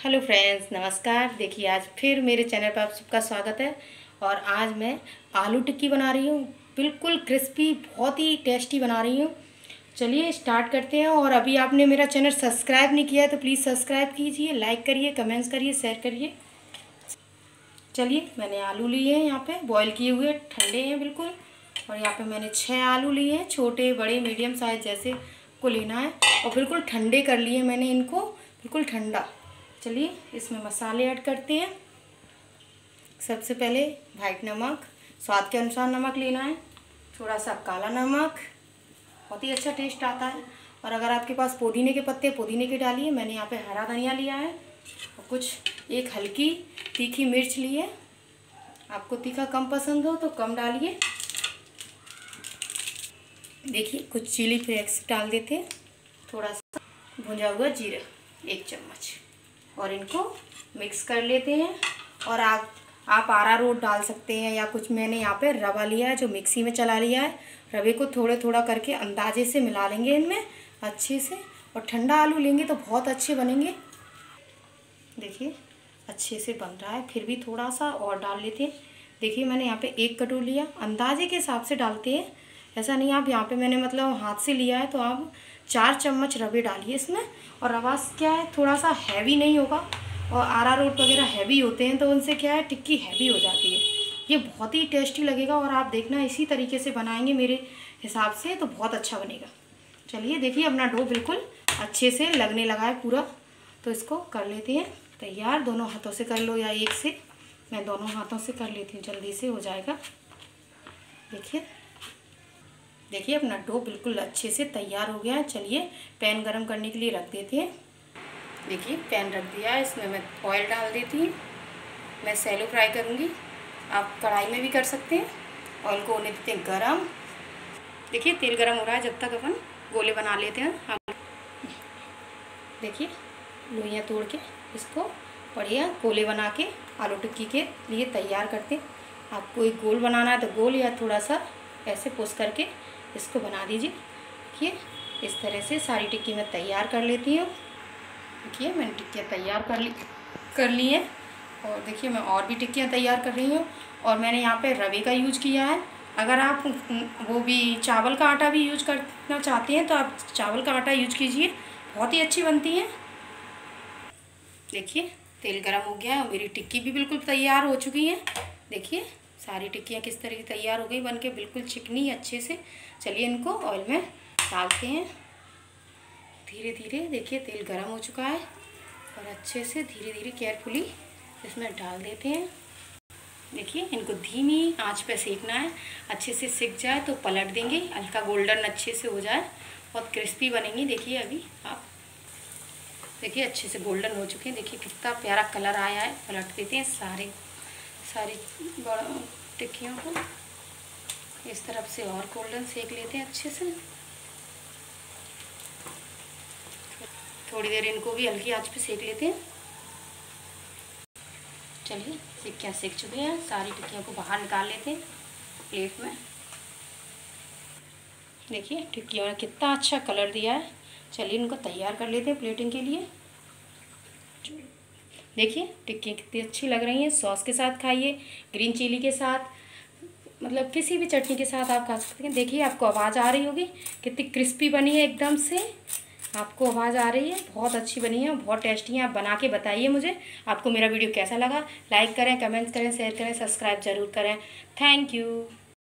Hello friends, नमस्कार। देखिए आज फिर मेरे चैनल पर आप सबका स्वागत है। और आज मैं आलू टिक्की बना रही हूँ, बिल्कुल क्रिस्पी, बहुत ही टेस्टी बना रही हूँ। चलिए स्टार्ट करते हैं। और अभी आपने मेरा चैनल सब्सक्राइब नहीं किया है तो प्लीज़ सब्सक्राइब कीजिए, लाइक करिए, कमेंट्स करिए, शेयर करिए। चलिए मैंने आलू लिए हैं, यहाँ पे बॉईल किए हुए ठंडे हैं बिल्कुल। और यहाँ पे मैंने 6 आलू लिए हैं, छोटे बड़े मीडियम साइज जैसे को लेना है। और बिल्कुल ठंडे कर लिए मैंने इनको, बिल्कुल ठंडा। चलिए इसमें मसाले ऐड करते हैं। सबसे पहले वाइट नमक, स्वाद के अनुसार नमक लेना है। थोड़ा सा काला नमक, बहुत ही अच्छा टेस्ट आता है। और अगर आपके पास पुदीने के पत्ते, पुदीने के डालिए। मैंने यहाँ पे हरा धनिया लिया है। और कुछ एक हल्की तीखी मिर्च ली है। आपको तीखा कम पसंद हो तो कम डालिए। देखिए कुछ चिली फ्लेक्स डाल देते हैं, थोड़ा सा भुंजा हुआ जीरा 1 चम्मच। और इनको मिक्स कर लेते हैं। और आप अरारोट डाल सकते हैं या कुछ। मैंने यहाँ पे रवा लिया है जो मिक्सी में चला लिया है। रवे को थोड़ा थोड़ा करके अंदाजे से मिला लेंगे इनमें अच्छे से। और ठंडा आलू लेंगे तो बहुत अच्छे बनेंगे। देखिए अच्छे से बन रहा है, फिर भी थोड़ा सा और डाल लेते हैं। देखिए मैंने यहाँ पे 1 कटोरी लिया, अंदाजे के हिसाब से डालते हैं। ऐसा नहीं आप यहाँ पे मैंने मतलब हाथ से लिया है तो आप 4 चम्मच रवे डालिए इसमें। और रवा क्या है, थोड़ा सा हैवी नहीं होगा। और अरारोट वगैरह हैवी होते हैं तो उनसे क्या है, टिक्की हैवी हो जाती है। ये बहुत ही टेस्टी लगेगा। और आप देखना इसी तरीके से बनाएंगे मेरे हिसाब से तो बहुत अच्छा बनेगा। चलिए देखिए अपना डो बिल्कुल अच्छे से लगने लगा है पूरा। तो इसको कर लेते हैं तैयार। दोनों हाथों से कर लो या एक से। मैं दोनों हाथों से कर लेती हूँ, जल्दी से हो जाएगा। देखिए अपना डो बिल्कुल अच्छे से तैयार हो गया है। चलिए पैन गरम करने के लिए रख देते हैं। देखिए पैन रख दिया है, इसमें मैं ऑयल डाल देती हूँ। मैं सैलो फ्राई करूँगी, आप कढ़ाई में भी कर सकते हैं। ऑयल को होने देते हैं गरम। देखिए तेल गरम हो रहा है, जब तक अपन गोले बना लेते हैं। देखिए लोइयाँ तोड़ के इसको बढ़िया गोले बना के आलू टिक्की के लिए तैयार करते हैं। आपको एक गोल बनाना है तो गोल, या थोड़ा सा ऐसे पुश करके इसको बना दीजिए। देखिए इस तरह से सारी टिक्की मैं तैयार कर लेती हूँ। देखिए मैंने टिक्कियाँ तैयार कर ली हैं। और देखिए मैं और भी टिक्कियाँ तैयार कर रही हूँ। और मैंने यहाँ पे रवे का यूज किया है। अगर आप वो भी चावल का आटा भी यूज करना चाहते हैं तो आप चावल का आटा यूज कीजिए, बहुत ही अच्छी बनती है। देखिए तेल गरम हो गया है, मेरी टिक्की भी बिल्कुल तैयार हो चुकी है। देखिए सारी टिक्कियाँ किस तरह की तैयार हो गई, बन के बिल्कुल चिकनी अच्छे से। चलिए इनको ऑयल में डालते हैं धीरे धीरे। देखिए तेल गरम हो चुका है और अच्छे से धीरे धीरे केयरफुली इसमें डाल देते हैं। देखिए इनको धीमी आंच पे सेकना है, अच्छे से सिक जाए तो पलट देंगे, हल्का गोल्डन अच्छे से हो जाए, बहुत क्रिस्पी बनेंगी। देखिए अभी आप देखिए अच्छे से गोल्डन हो चुके हैं। देखिए कितना प्यारा कलर आया है। पलट देते हैं सारी टिक्कियों को इस तरफ से और गोल्डन सेक लेते हैं अच्छे से। थोड़ी देर इनको भी हल्की आंच पे सेक लेते हैं। चलिए टिक्कियाँ सेक चुके हैं, सारी टिक्कियों को बाहर निकाल लेते हैं प्लेट में। देखिए टिक्कियों ने कितना अच्छा कलर दिया है। चलिए इनको तैयार कर लेते हैं प्लेटिंग के लिए। देखिए टिक्की कितनी अच्छी लग रही हैं। सॉस के साथ खाइए, ग्रीन चिली के साथ, मतलब किसी भी चटनी के साथ आप खा सकते हैं। देखिए आपको आवाज़ आ रही होगी कितनी क्रिस्पी बनी है, एकदम से आपको आवाज़ आ रही है। बहुत अच्छी बनी है, बहुत टेस्टी है। आप बना के बताइए मुझे आपको मेरा वीडियो कैसा लगा। लाइक करें, कमेंट्स करें, शेयर करें, सब्सक्राइब ज़रूर करें। Thank you.